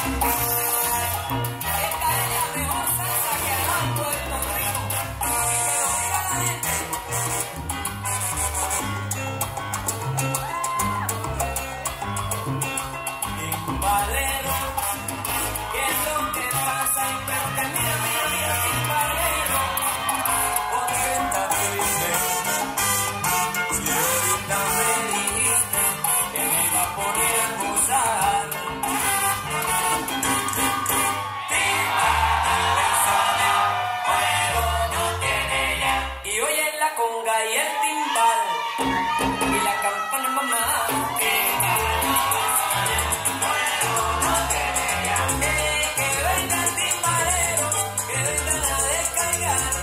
Y el timbal y la campana mamá. Que venga el timbalero, que vengan a descargar.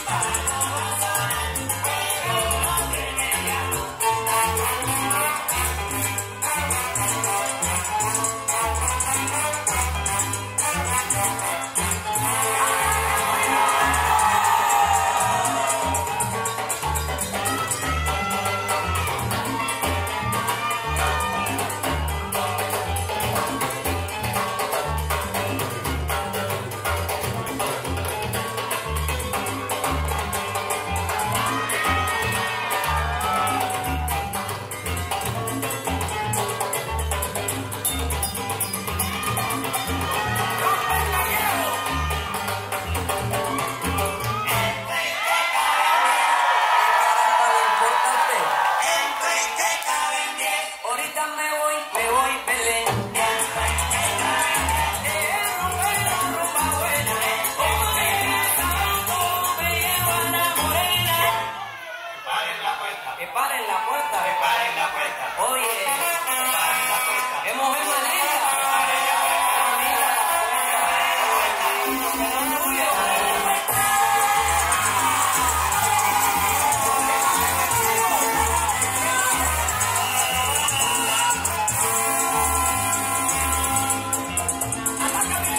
Que paren la puerta, que paren la puerta. Oye, que paren la puerta. ¡Qué mujer más linda! Que paren la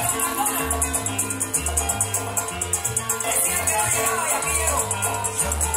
puerta.